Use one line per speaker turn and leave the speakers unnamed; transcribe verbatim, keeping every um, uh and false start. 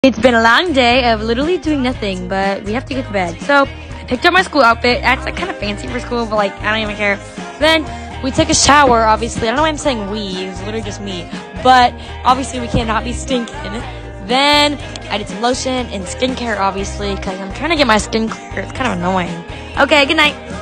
It's been a long day of literally doing nothing, but we have to get to bed. So, I picked up my school outfit. It's like kind of fancy for school, but like, I don't even care. Then, we took a shower, obviously. I don't know why I'm saying we. It's literally just me. But, obviously, we cannot be stinking. Then, I did some lotion and skincare, obviously, because I'm trying to get my skin clear. It's kind of annoying. Okay, good night.